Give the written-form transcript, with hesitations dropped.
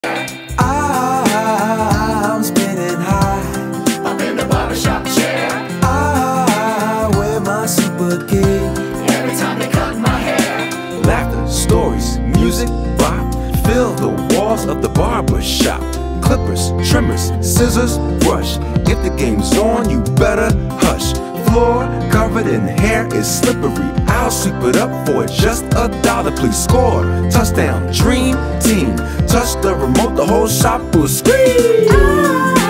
I'm spinning high Up in the barbershop chair. I wear my super gig. Every time they cut my hair. Laughter, stories, music, bop, fill the walls of the barber shop. Clippers, trimmers, scissors, brush. If the game's on, you better hush. Floor covered in hair is slippery. I'll sweep it up for just $1. Please score. Touchdown, dream team. Touch the remote, the whole shop will scream.